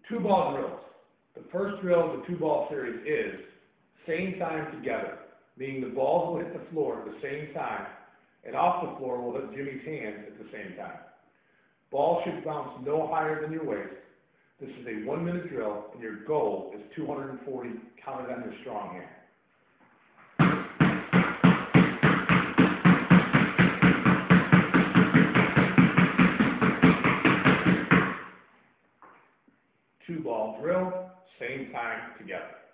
Two-ball drills. The first drill of the two-ball series is same time together, meaning the balls will hit the floor at the same time, and off the floor will hit Jimmy's hands at the same time. Ball should bounce no higher than your waist. This is a 1-minute drill, and your goal is 240 counted on your strong hand. Two-ball drill, same time together.